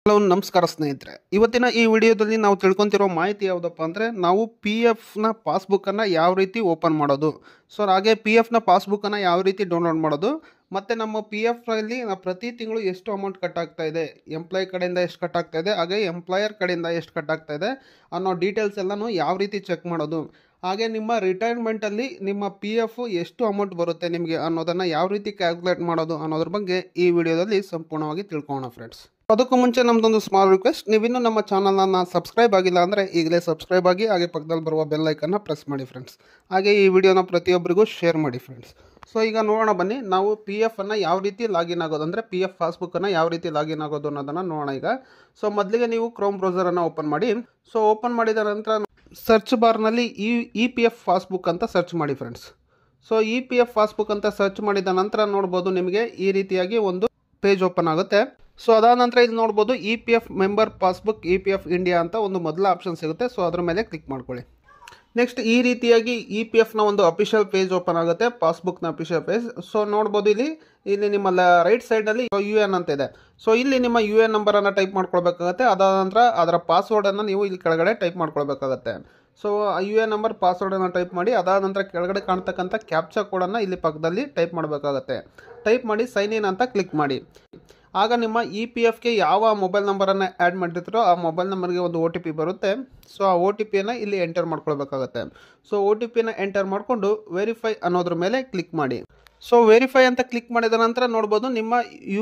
Hello ನಮಸ್ಕಾರ ಸ್ನೇಹಿತರೆ, ಇವತ್ತಿನ ಈ ವಿಡಿಯೋದಲ್ಲಿ ನಾವು ತಿಳ್ಕೊಂತಿರೋ ಮಾಹಿತಿ ಯಾವುದಪ್ಪ ಅಂದರೆ ನಾವು ಪಿ ಎಫ್ನ ಪಾಸ್ಬುಕ್ಕನ್ನು ಯಾವ ರೀತಿ ಓಪನ್ ಮಾಡೋದು. ಸೊ ಹಾಗೆ ಪಿ ಎಫ್ನ ಪಾಸ್ಬುಕ್ಕನ್ನು ಯಾವ ರೀತಿ ಡೌನ್ಲೋಡ್ ಮಾಡೋದು, ಮತ್ತು ನಮ್ಮ ಪಿ ಎಫ್ನಲ್ಲಿ ಪ್ರತಿ ತಿಂಗಳು ಎಷ್ಟು ಅಮೌಂಟ್ ಕಟ್ ಆಗ್ತಾ ಇದೆ, ಎಂಪ್ಲಾಯ್ ಕಡೆಯಿಂದ ಎಷ್ಟು ಕಟ್ ಆಗ್ತಾ ಇದೆ, ಹಾಗೆ ಎಂಪ್ಲಾಯರ್ ಕಡೆಯಿಂದ ಎಷ್ಟು ಕಟ್ ಆಗ್ತಾ ಇದೆ ಅನ್ನೋ ಡೀಟೇಲ್ಸ್ ಎಲ್ಲನೂ ಯಾವ ರೀತಿ ಚೆಕ್ ಮಾಡೋದು, ಹಾಗೆ ನಿಮ್ಮ ರಿಟೈರ್ಮೆಂಟಲ್ಲಿ ನಿಮ್ಮ ಪಿ ಎಫ್ ಎಷ್ಟು ಅಮೌಂಟ್ ಬರುತ್ತೆ ನಿಮಗೆ ಅನ್ನೋದನ್ನು ಯಾವ ರೀತಿ ಕ್ಯಾಲ್ಕುಲೇಟ್ ಮಾಡೋದು ಅನ್ನೋದ್ರ ಬಗ್ಗೆ ಈ ವಿಡಿಯೋದಲ್ಲಿ ಸಂಪೂರ್ಣವಾಗಿ ತಿಳ್ಕೊಳ್ಳೋಣ ಫ್ರೆಂಡ್ಸ್. ಅದಕ್ಕೂ ಮುಂಚೆ ನಮ್ಮದೊಂದು ಸ್ಮಾಲ್ ರಿಕ್ವೆಸ್ಟ್, ನೀವಿನ್ನೂ ನಮ್ಮ ಚಾನಲನ್ನು ಸಬ್ಸ್ಕ್ರೈಬ್ ಆಗಿಲ್ಲ ಅಂದರೆ ಈಗಲೇ ಸಬ್ಸ್ಕ್ರೈಬ್ ಆಗಿ, ಹಾಗೆ ಪಕ್ಕದಲ್ಲಿ ಬರುವ ಬೆಲ್ ಐಕನ್ನ ಪ್ರೆಸ್ ಮಾಡಿ ಫ್ರೆಂಡ್ಸ್. ಹಾಗೆ ಈ ವಿಡಿಯೋನ ಪ್ರತಿಯೊಬ್ಬರಿಗೂ ಶೇರ್ ಮಾಡಿ ಫ್ರೆಂಡ್ಸ್. ಸೊ ಈಗ ನೋಡೋಣ ಬನ್ನಿ, ನಾವು ಪಿ ಎಫನ್ನು ಯಾವ ರೀತಿ ಲಾಗಿನ್ ಆಗೋದು ಅಂದರೆ ಪಿ ಎಫ್ ಪಾಸ್ಬುಕ್ಕನ್ನು ಯಾವ ರೀತಿ ಲಾಗಿನ್ ಆಗೋದು ಅನ್ನೋದನ್ನು ನೋಡೋಣ ಈಗ. ಸೊ ಮೊದಲಿಗೆ ನೀವು ಕ್ರೋಮ್ ಬ್ರೌಸರನ್ನು ಓಪನ್ ಮಾಡಿ. ಸೊ ಓಪನ್ ಮಾಡಿದ ನಂತರ ಸರ್ಚ್ ಬಾರ್ನಲ್ಲಿ ಇ ಪಿ ಎಫ್ ಪಾಸ್ಬುಕ್ ಅಂತ ಸರ್ಚ್ ಮಾಡಿ friends. So E P F passbook ಅಂತ ಸರ್ಚ್ ಮಾಡಿದ ನಂತರ ನೋಡ್ಬೋದು ನಿಮಗೆ ಈ ರೀತಿಯಾಗಿ ಒಂದು ಪೇಜ್ ಓಪನ್ ಆಗುತ್ತೆ. ಸೊ ಅದಾದ ನಂತರ ಇಲ್ಲಿ ನೋಡ್ಬೋದು E P F member passbook E P F India ಅಂತ ಒಂದು ಮೊದಲ ಆಪ್ಷನ್ ಸಿಗುತ್ತೆ. ಸೊ ಅದ್ರ ಮೇಲೆ ಕ್ಲಿಕ್ ಮಾಡ್ಕೊಳ್ಳಿ. ನೆಕ್ಸ್ಟ್ ಈ ರೀತಿಯಾಗಿ ಇ ಪಿ ಎಫ್ನ ಒಂದು ಅಫಿಷಿಯಲ್ ಪೇಜ್ ಓಪನ್ ಆಗುತ್ತೆ, ಪಾಸ್ಬುಕ್ನ ಅಫಿಷಿಯಲ್ ಪೇಜ್. ಸೊ ನೋಡ್ಬೋದು ಇಲ್ಲಿ ನಿಮ್ಮ ರೈಟ್ ಸೈಡ್ನಲ್ಲಿ ಯು ಎನ್ ಅಂತ ಇದೆ. ಸೊ ಇಲ್ಲಿ ನಿಮ್ಮ ಯು ಎನ್ ನಂಬರನ್ನು ಟೈಪ್ ಮಾಡ್ಕೊಳ್ಬೇಕಾಗತ್ತೆ. ಅದಾದ ನಂತರ ಅದರ ಪಾಸ್ವರ್ಡನ್ನು ನೀವು ಇಲ್ಲಿ ಕೆಳಗಡೆ ಟೈಪ್ ಮಾಡ್ಕೊಳ್ಬೇಕಾಗತ್ತೆ. ಸೊ ಯು ಎನ್ ನಂಬರ್ ಪಾಸ್ವರ್ಡನ್ನು ಟೈಪ್ ಮಾಡಿ, ಅದಾದ ನಂತರ ಕೆಳಗಡೆ ಕಾಣ್ತಕ್ಕಂಥ ಕ್ಯಾಪ್ಚಾ ಕೋಡನ್ನು ಇಲ್ಲಿ ಪಕ್ಕದಲ್ಲಿ ಟೈಪ್ ಮಾಡಬೇಕಾಗತ್ತೆ. ಟೈಪ್ ಮಾಡಿ ಸೈನ್ ಇನ್ ಅಂತ ಕ್ಲಿಕ್ ಮಾಡಿ. ಆಗ ನಿಮ್ಮ ಇ ಪಿ ಎಫ್ಗೆ ಯಾವ ಮೊಬೈಲ್ ನಂಬರನ್ನು ಆ್ಯಡ್ ಮಾಡಿರ್ತೀರೋ ಆ ಮೊಬೈಲ್ ನಂಬರ್ಗೆ ಒಂದು ಒ ಟಿ ಪಿ ಬರುತ್ತೆ. ಸೊ ಆ ಒ ಟಿ ಪಿಯನ್ನು ಇಲ್ಲಿ ಎಂಟರ್ ಮಾಡ್ಕೊಳ್ಬೇಕಾಗತ್ತೆ. ಸೊ ಒ ಟಿ ಪಿನ ಎಂಟರ್ ಮಾಡಿಕೊಂಡು ವೆರಿಫೈ ಅನ್ನೋದ್ರ ಮೇಲೆ ಕ್ಲಿಕ್ ಮಾಡಿ. ಸೊ ವೆರಿಫೈ ಅಂತ ಕ್ಲಿಕ್ ಮಾಡಿದ ನಂತರ ನೋಡ್ಬೋದು ನಿಮ್ಮ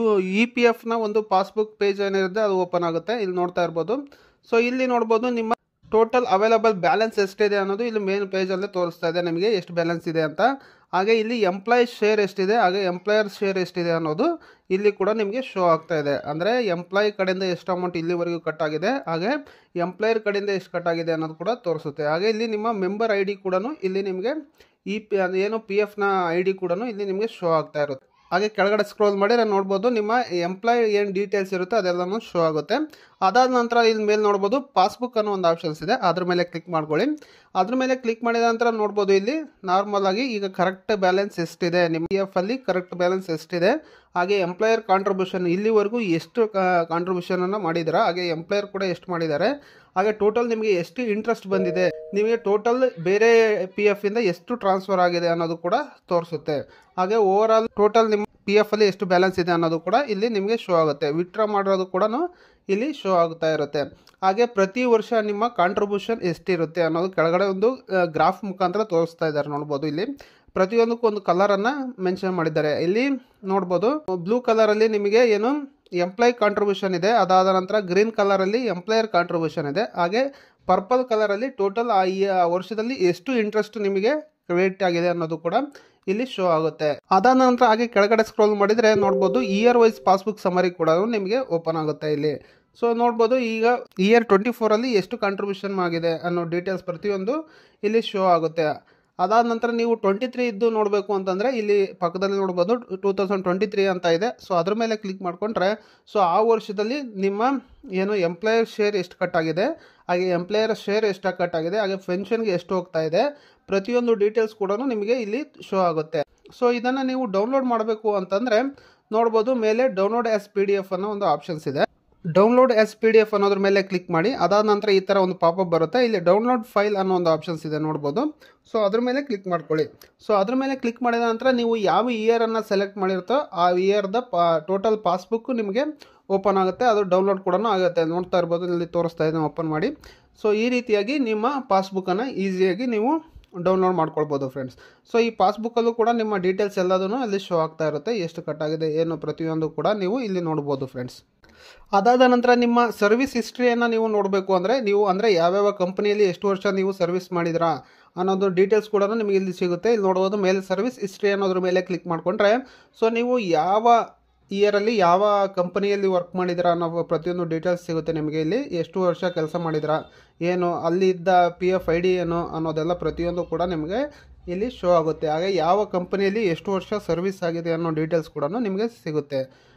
ಇ ಪಿ ಎಫ್ನ ಒಂದು ಪಾಸ್ಬುಕ್ ಪೇಜ್ ಏನಿರುತ್ತೆ ಅದು ಓಪನ್ ಆಗುತ್ತೆ. ಇಲ್ಲಿ ನೋಡ್ತಾ ಇರ್ಬೋದು. ಸೊ ಇಲ್ಲಿ ನೋಡ್ಬೋದು ನಿಮ್ಮ ಟೋಟಲ್ ಅವೈಲಬಲ್ ಬ್ಯಾಲೆನ್ಸ್ ಎಷ್ಟಿದೆ ಅನ್ನೋದು ಇಲ್ಲಿ ಮೇನ್ ಪೇಜಲ್ಲೇ ತೋರಿಸ್ತಾ ಇದೆ ನಿಮಗೆ ಎಷ್ಟು ಬ್ಯಾಲೆನ್ಸ್ ಇದೆ ಅಂತ. ಹಾಗೆ ಇಲ್ಲಿ ಎಂಪ್ಲಾಯ್ ಶೇರ್ ಎಷ್ಟಿದೆ, ಹಾಗೆ ಎಂಪ್ಲಾಯರ್ ಶೇರ್ ಎಷ್ಟಿದೆ ಅನ್ನೋದು ಇಲ್ಲಿ ಕೂಡ ನಿಮಗೆ ಶೋ ಆಗ್ತಾ ಇದೆ. ಅಂದರೆ ಎಂಪ್ಲಾಯ್ ಕಡೆಯಿಂದ ಎಷ್ಟು ಅಮೌಂಟ್ ಇಲ್ಲಿವರೆಗೂ ಕಟ್ ಆಗಿದೆ, ಹಾಗೆ ಎಂಪ್ಲಾಯರ್ ಕಡೆಯಿಂದ ಎಷ್ಟು ಕಟ್ ಆಗಿದೆ ಅನ್ನೋದು ಕೂಡ ತೋರಿಸುತ್ತೆ. ಹಾಗೆ ಇಲ್ಲಿ ನಿಮ್ಮ ಮೆಂಬರ್ ಐ ಡಿ ಕೂಡ ಇಲ್ಲಿ ನಿಮಗೆ ಏನು ಪಿ ಎಫ್ನ ಐ ಡಿ ಕೂಡ ಇಲ್ಲಿ ನಿಮಗೆ ಶೋ ಆಗ್ತಾ ಇರುತ್ತೆ. ಹಾಗೆ ಕೆಳಗಡೆ ಸ್ಕ್ರೋಲ್ ಮಾಡಿದ್ರೆ ನೋಡ್ಬೋದು ನಿಮ್ಮ ಎಂಪ್ಲಾಯ್ ಏನು ಡೀಟೇಲ್ಸ್ ಇರುತ್ತೆ ಅದೆಲ್ಲನೂ ಶೋ ಆಗುತ್ತೆ. ಅದಾದ ನಂತರ ಇಲ್ಲಿ ಮೇಲೆ ನೋಡ್ಬೋದು ಪಾಸ್ಬುಕ್ ಅನ್ನೋ ಒಂದು ಆಪ್ಷನ್ಸ್ ಇದೆ, ಅದ್ರ ಮೇಲೆ ಕ್ಲಿಕ್ ಮಾಡ್ಕೊಳ್ಳಿ. ಅದ್ರ ಮೇಲೆ ಕ್ಲಿಕ್ ಮಾಡಿದ ನಂತರ ನೋಡ್ಬೋದು ಇಲ್ಲಿ ನಾರ್ಮಲ್ ಆಗಿ ಈಗ ಕರೆಕ್ಟ್ ಬ್ಯಾಲೆನ್ಸ್ ಎಷ್ಟಿದೆ, ನಿಮ್ಮ ಪಿ ಎಫ್ ಅಲ್ಲಿ ಕರೆಕ್ಟ್ ಬ್ಯಾಲೆನ್ಸ್ ಎಷ್ಟಿದೆ, ಹಾಗೆ ಎಂಪ್ಲಾಯರ್ ಕಾಂಟ್ರಿಬ್ಯೂಷನ್ ಇಲ್ಲಿವರೆಗೂ ಎಷ್ಟು ಕಾಂಟ್ರಿಬ್ಯೂಷನನ್ನು ಮಾಡಿದ್ದೀರಾ, ಹಾಗೆ ಎಂಪ್ಲಾಯರ್ ಕೂಡ ಎಷ್ಟು ಮಾಡಿದ್ದಾರೆ, ಹಾಗೆ ಟೋಟಲ್ ನಿಮಗೆ ಎಷ್ಟು ಇಂಟ್ರೆಸ್ಟ್ ಬಂದಿದೆ, ನಿಮಗೆ ಟೋಟಲ್ ಬೇರೆ ಪಿ ಎಫ್ ಇಂದ ಎಷ್ಟು ಟ್ರಾನ್ಸ್ಫರ್ ಆಗಿದೆ ಅನ್ನೋದು ಕೂಡ ತೋರಿಸುತ್ತೆ. ಹಾಗೆ ಓವರ್ ಆಲ್ ಟೋಟಲ್ ನಿಮ್ಮ ಪಿ ಎಫ್ ಅಲ್ಲಿ ಎಷ್ಟು ಬ್ಯಾಲೆನ್ಸ್ ಇದೆ ಅನ್ನೋದು ಕೂಡ ಇಲ್ಲಿ ನಿಮಗೆ ಶೋ ಆಗುತ್ತೆ. ವಿತ್ಡ್ರಾ ಮಾಡೋದು ಕೂಡ ಇಲ್ಲಿ ಶೋ ಆಗ್ತಾ ಇರುತ್ತೆ. ಹಾಗೆ ಪ್ರತಿ ವರ್ಷ ನಿಮ್ಮ ಕಾಂಟ್ರಿಬ್ಯೂಷನ್ ಎಷ್ಟಿರುತ್ತೆ ಅನ್ನೋದು ಕೆಳಗಡೆ ಒಂದು ಗ್ರಾಫ್ ಮುಖಾಂತರ ತೋರಿಸ್ತಾ ಇದ್ದಾರೆ. ನೋಡ್ಬೋದು ಇಲ್ಲಿ ಪ್ರತಿಯೊಂದಕ್ಕೂ ಒಂದು ಕಲರನ್ನು ಮೆನ್ಷನ್ ಮಾಡಿದ್ದಾರೆ. ಇಲ್ಲಿ ನೋಡ್ಬೋದು ಬ್ಲೂ ಕಲರಲ್ಲಿ ನಿಮಗೆ ಏನು ಎಂಪ್ಲಾಯ್ ಕಾಂಟ್ರಿಬ್ಯೂಷನ್ ಇದೆ, ಅದಾದ ನಂತರ ಗ್ರೀನ್ ಕಲರಲ್ಲಿ ಎಂಪ್ಲಾಯರ್ ಕಾಂಟ್ರಿಬ್ಯೂಷನ್ ಇದೆ, ಹಾಗೆ ಪರ್ಪಲ್ ಕಲರಲ್ಲಿ ಟೋಟಲ್ ಈ ವರ್ಷದಲ್ಲಿ ಎಷ್ಟು ಇಂಟ್ರೆಸ್ಟ್ ನಿಮಗೆ ಕ್ರೆಡಿಟ್ ಆಗಿದೆ ಅನ್ನೋದು ಕೂಡ ಇಲ್ಲಿ ಶೋ ಆಗುತ್ತೆ. ಅದಾದ ನಂತರ ಹಾಗೆ ಕೆಳಗಡೆ ಸ್ಕ್ರೋಲ್ ಮಾಡಿದರೆ ನೋಡ್ಬೋದು ಇಯರ್ ವೈಸ್ ಪಾಸ್ಬುಕ್ ಸಮರಿ ಕೂಡ ನಿಮಗೆ ಓಪನ್ ಆಗುತ್ತೆ ಇಲ್ಲಿ. ಸೊ ನೋಡ್ಬೋದು ಈಗ ಇಯರ್ 24 ಎಷ್ಟು ಕಾಂಟ್ರಿಬ್ಯೂಷನ್ ಆಗಿದೆ ಅನ್ನೋ ಡೀಟೇಲ್ಸ್ ಪ್ರತಿಯೊಂದು ಇಲ್ಲಿ ಶೋ ಆಗುತ್ತೆ. ಅದಾದ ನಂತರ ನೀವು 23 ಇದ್ದು ನೋಡಬೇಕು ಅಂತಂದರೆ ಇಲ್ಲಿ ಪಕ್ಕದಲ್ಲಿ ನೋಡ್ಬೋದು 2023 ಅಂತ ಇದೆ. ಸೊ ಅದ್ರ ಮೇಲೆ ಕ್ಲಿಕ್ ಮಾಡಿಕೊಂಡ್ರೆ ಸೊ ಆ ವರ್ಷದಲ್ಲಿ ನಿಮ್ಮ ಏನು ಎಂಪ್ಲಾಯರ್ ಶೇರ್ ಎಷ್ಟು ಕಟ್ ಆಗಿದೆ, ಹಾಗೆ ಎಂಪ್ಲಾಯರ್ ಶೇರ್ ಎಷ್ಟು ಕಟ್ ಆಗಿದೆ, ಹಾಗೆ ಪೆನ್ಷನ್ಗೆ ಎಷ್ಟು ಹೋಗ್ತಾ ಇದೆ, ಪ್ರತಿಯೊಂದು ಡೀಟೇಲ್ಸ್ ಕೂಡ ನಿಮಗೆ ಇಲ್ಲಿ ಶೋ ಆಗುತ್ತೆ. ಸೊ ಇದನ್ನು ನೀವು ಡೌನ್ಲೋಡ್ ಮಾಡಬೇಕು ಅಂತಂದರೆ ನೋಡ್ಬೋದು ಮೇಲೆ download as P D F ಅನ್ನೋ ಒಂದು ಆಪ್ಷನ್ಸ್ ಇದೆ. Download as P D F ಅನ್ನೋದ್ರ ಮೇಲೆ ಕ್ಲಿಕ್ ಮಾಡಿ. ಅದಾದ ನಂತರ ಈ ಥರ ಒಂದು ಪಾಪಪ್ ಬರುತ್ತೆ. ಇಲ್ಲಿ ಡೌನ್ಲೋಡ್ ಫೈಲ್ ಅನ್ನೋ ಒಂದು ಆಪ್ಷನ್ಸ್ ಇದೆ ನೋಡ್ಬೋದು. ಸೊ ಅದ್ರ ಮೇಲೆ ಕ್ಲಿಕ್ ಮಾಡ್ಕೊಳ್ಳಿ. ಸೊ ಅದ್ರ ಮೇಲೆ ಕ್ಲಿಕ್ ಮಾಡಿದ ನಂತರ ನೀವು ಯಾವ ಇಯರನ್ನು ಸೆಲೆಕ್ಟ್ ಮಾಡಿರ್ತೋ ಆ ಇಯರ್ದ ಟೋಟಲ್ ಪಾಸ್ಬುಕ್ ನಿಮಗೆ ಓಪನ್ ಆಗುತ್ತೆ. ಅದು ಡೌನ್ಲೋಡ್ ಕೂಡ ಆಗುತ್ತೆ. ನೋಡ್ತಾ ಇರ್ಬೋದು ಇಲ್ಲಿ ತೋರಿಸ್ತಾ ಇದ್ದೀನಿ ಓಪನ್ ಮಾಡಿ. ಸೊ ಈ ರೀತಿಯಾಗಿ ನಿಮ್ಮ ಪಾಸ್ಬುಕ್ಕನ್ನು ಈಸಿಯಾಗಿ ನೀವು ಡೌನ್ಲೋಡ್ ಮಾಡ್ಕೊಳ್ಬೋದು ಫ್ರೆಂಡ್ಸ್. ಸೊ ಈ ಪಾಸ್ಬುಕ್ಕಲ್ಲೂ ಕೂಡ ನಿಮ್ಮ ಡೀಟೇಲ್ಸ್ ಎಲ್ಲದೂ ಅಲ್ಲಿ ಶೋ ಆಗ್ತಾ ಇರುತ್ತೆ, ಎಷ್ಟು ಕಟ್ಟಾಗಿದೆ ಏನು ಪ್ರತಿಯೊಂದು ಕೂಡ ನೀವು ಇಲ್ಲಿ ನೋಡ್ಬೋದು ಫ್ರೆಂಡ್ಸ್. ಅದಾದ ನಂತರ ನಿಮ್ಮ ಸರ್ವಿಸ್ ಹಿಸ್ಟ್ರಿಯನ್ನು ನೀವು ನೋಡಬೇಕು ಅಂದರೆ ನೀವು ಯಾವ್ಯಾವ ಕಂಪನಿಯಲ್ಲಿ ಎಷ್ಟು ವರ್ಷ ನೀವು ಸರ್ವಿಸ್ ಮಾಡಿದ್ರಾ ಅನ್ನೋದು ಡೀಟೇಲ್ಸ್ ಕೂಡ ನಿಮಗೆ ಇಲ್ಲಿ ಸಿಗುತ್ತೆ. ಇಲ್ಲಿ ನೋಡ್ಬೋದು ಮೇಲೆ ಸರ್ವಿಸ್ ಹಿಸ್ಟ್ರಿ ಅನ್ನೋದ್ರ ಮೇಲೆ ಕ್ಲಿಕ್ ಮಾಡಿಕೊಂಡ್ರೆ ಸೊ ನೀವು ಯಾವ ಇಯರಲ್ಲಿ ಯಾವ ಕಂಪನಿಯಲ್ಲಿ ವರ್ಕ್ ಮಾಡಿದಿರಾ ಅನ್ನೋ ಪ್ರತಿಯೊಂದು ಡೀಟೇಲ್ಸ್ ಸಿಗುತ್ತೆ ನಿಮಗೆ. ಇಲ್ಲಿ ಎಷ್ಟು ವರ್ಷ ಕೆಲಸ ಮಾಡಿದಿರಾ, ಏನು ಅಲ್ಲಿದ್ದ ಪಿ ಎಫ್ ಐ ಡಿ ಏನು ಅನ್ನೋದೆಲ್ಲ ಪ್ರತಿಯೊಂದು ಕೂಡ ನಿಮಗೆ ಇಲ್ಲಿ ಶೋ ಆಗುತ್ತೆ. ಹಾಗೆ ಯಾವ ಕಂಪನಿಯಲ್ಲಿ ಎಷ್ಟು ವರ್ಷ ಸರ್ವಿಸ್ ಆಗಿದೆ ಅನ್ನೋ ಡೀಟೇಲ್ಸ್ ಕೂಡ ನಿಮಗೆ ಸಿಗುತ್ತೆ.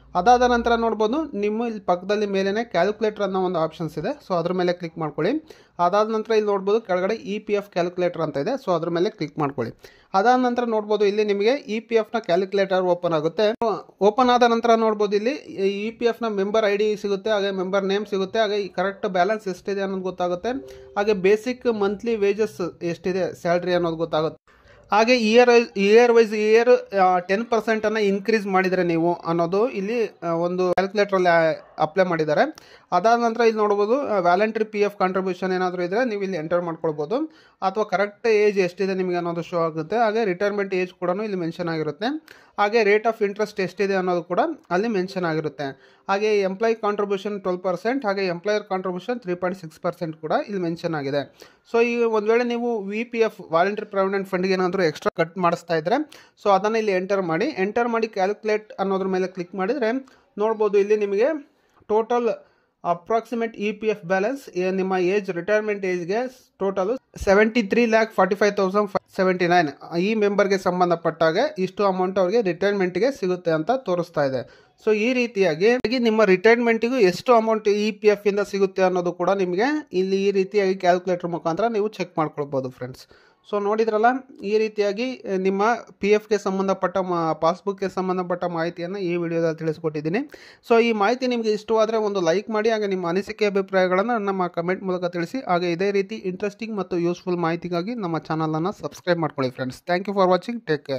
ಅದಾದ ನಂತರ ನೋಡ್ಬೋದು ನಿಮ್ಮ ಇಲ್ಲಿ ಪಕ್ಕದಲ್ಲಿ ಮೇಲೇ ಕ್ಯಾಲ್ಕುಲೇಟರ್ ಅನ್ನೋ ಒಂದು ಆಪ್ಷನ್ಸ್ ಇದೆ. ಸೊ ಅದ್ರ ಮೇಲೆ ಕ್ಲಿಕ್ ಮಾಡ್ಕೊಳ್ಳಿ. ಅದಾದ ನಂತರ ಇಲ್ಲಿ ನೋಡ್ಬೋದು ಕೆಳಗಡೆ EPF ಕ್ಯಾಲ್ಕುಲೇಟರ್ ಅಂತ ಇದೆ. ಸೊ ಅದ್ರ ಮೇಲೆ ಕ್ಲಿಕ್ ಮಾಡ್ಕೊಳ್ಳಿ. ಅದಾದ ನಂತರ ನೋಡ್ಬೋದು ಇಲ್ಲಿ ನಿಮಗೆ EPFನ ಕ್ಯಾಲ್ಕುಲೇಟರ್ ಓಪನ್ ಆಗುತ್ತೆ. ಓಪನ್ ಆದ ನಂತರ ನೋಡ್ಬೋದು ಇಲ್ಲಿ EPFನ ಮೆಂಬರ್ ID ಸಿಗುತ್ತೆ, ಹಾಗೆ ಮೆಂಬರ್ ನೇಮ್ ಸಿಗುತ್ತೆ, ಹಾಗೆ ಕರೆಕ್ಟ್ ಬ್ಯಾಲೆನ್ಸ್ ಎಷ್ಟಿದೆ ಅನ್ನೋದು ಗೊತ್ತಾಗುತ್ತೆ, ಹಾಗೆ ಬೇಸಿಕ್ ಮಂತ್ಲಿ ವೇಜಸ್ ಎಷ್ಟಿದೆ ಸ್ಯಾಲ್ರಿ ಅನ್ನೋದು ಗೊತ್ತಾಗುತ್ತೆ. ಹಾಗೆ ಇಯರ್ ವೈಸ್ 10% ಇನ್ಕ್ರೀಸ್ ಮಾಡಿದರೆ ನೀವು ಅನ್ನೋದು ಇಲ್ಲಿ ಒಂದು ಕ್ಯಾಲ್ಕುಲೇಟ್ರಲ್ಲಿ ಅಪ್ಲೈ ಮಾಡಿದ್ದಾರೆ. ಅದಾದ ನಂತರ ಇಲ್ಲಿ ನೋಡ್ಬೋದು ವ್ಯಾಲಂಟ್ರಿ PF ಕಾಂಟ್ರಿಬ್ಯೂಷನ್ ಏನಾದರೂ ಇದ್ದರೆ ನೀವು ಇಲ್ಲಿ ಎಂಟರ್ ಮಾಡ್ಕೊಳ್ಬೋದು, ಅಥವಾ ಕರೆಕ್ಟ್ ಏಜ್ ಎಷ್ಟಿದೆ ನಿಮಗೆ ಅನ್ನೋದು ಶೋ ಆಗುತ್ತೆ. ಹಾಗೆ ರಿಟೈರ್ಮೆಂಟ್ ಏಜ್ ಕೂಡ ಇಲ್ಲಿ ಮೆನ್ಷನ್ ಆಗಿರುತ್ತೆ. ಹಾಗೆ ರೇಟ್ ಆಫ್ ಇಂಟ್ರೆಸ್ಟ್ ಎಷ್ಟಿದೆ ಅನ್ನೋದು ಕೂಡ ಅಲ್ಲಿ ಮೆನ್ಷನ್ ಆಗಿರುತ್ತೆ. ಹಾಗೆ ಎಂಪ್ಲಾಯ್ ಕಾಂಟ್ರಿಬ್ಯೂಷನ್ 12%, ಹಾಗೆ ಎಂಪ್ಲಾಯರ್ ಕಾಂಟ್ರಿಬ್ಯೂಷನ್ 3.6% ಕೂಡ ಇಲ್ಲಿ ಮೆನ್ಷನ್ ಆಗಿದೆ. ಸೊ ಈ ಒಂದು ವೇಳೆ ನೀವು VPF ವಾಲಂಟ್ರಿ ಪ್ರಾವಿಡೆಂಟ್ ಫಂಡ್ಗೆ ಏನಾದರೂ ಎಕ್ಸ್ಟ್ರಾ ಕಟ್ ಮಾಡಿಸ್ತಾ ಇದ್ದರೆ ಸೊ ಅದನ್ನು ಇಲ್ಲಿ ಎಂಟರ್ ಮಾಡಿ ಕ್ಯಾಲ್ಕುಲೇಟ್ ಅನ್ನೋದ್ರ ಮೇಲೆ ಕ್ಲಿಕ್ ಮಾಡಿದರೆ ನೋಡ್ಬೋದು ಇಲ್ಲಿ ನಿಮಗೆ ಟೋಟಲ್ ಅಪ್ರಾಕ್ಸಿಮೇಟ್ EPF ಬ್ಯಾಲೆನ್ಸ್ ನಿಮ್ಮ ರಿಟೈರ್ಮೆಂಟ್ ಏಜ್ಗೆ ಟೋಟಲು 73,45,079 ಈ ಮೆಂಬರ್ಗೆ ಸಂಬಂಧಪಟ್ಟಾಗ ಇಷ್ಟು ಅಮೌಂಟ್ ಅವ್ರಿಗೆ ರಿಟೈರ್ಮೆಂಟ್ಗೆ ಸಿಗುತ್ತೆ ಅಂತ ತೋರಿಸ್ತಾ ಇದೆ. ಸೊ ಈ ರೀತಿಯಾಗಿ ನಿಮ್ಮ ರಿಟೈರ್ಮೆಂಟಿಗೂ ಎಷ್ಟು ಅಮೌಂಟ್ EPF ಇಂದ ಸಿಗುತ್ತೆ ಅನ್ನೋದು ಕೂಡ ನಿಮಗೆ ಇಲ್ಲಿ ಈ ರೀತಿಯಾಗಿ ಕ್ಯಾಲ್ಕುಲೇಟರ್ ಮುಖಾಂತರ ನೀವು ಚೆಕ್ ಮಾಡ್ಕೊಳ್ಬೋದು ಫ್ರೆಂಡ್ಸ್. ಸೊ ನೋಡಿದ್ರಲ್ಲ, ಈ ರೀತಿಯಾಗಿ ನಿಮ್ಮ PFಗೆ ಸಂಬಂಧಪಟ್ಟ ಪಾಸ್ಬುಕ್ಗೆ ಸಂಬಂಧಪಟ್ಟ ಮಾಹಿತಿಯನ್ನು ಈ ವಿಡಿಯೋದಲ್ಲಿ ತಿಳಿಸ್ಕೊಟ್ಟಿದ್ದೀನಿ. ಸೊ ಈ ಮಾಹಿತಿ ನಿಮಗೆ ಇಷ್ಟವಾದರೆ ಒಂದು ಲೈಕ್ ಮಾಡಿ, ಹಾಗೆ ನಿಮ್ಮ ಅನಿಸಿಕೆ ಅಭಿಪ್ರಾಯಗಳನ್ನು ನಮ್ಮ ಕಮೆಂಟ್ ಮೂಲಕ ತಿಳಿಸಿ. ಹಾಗೆ ಇದೇ ರೀತಿ ಇಂಟ್ರೆಸ್ಟಿಂಗ್ ಮತ್ತು ಯೂಸ್ಫುಲ್ ಮಾಹಿತಿಗಾಗಿ ನಮ್ಮ ಚಾನಲನ್ನು ಸಬ್ಸ್ಕ್ರೈಬ್ ಮಾಡ್ಕೊಳ್ಳಿ friends. Thank you for watching. Take care.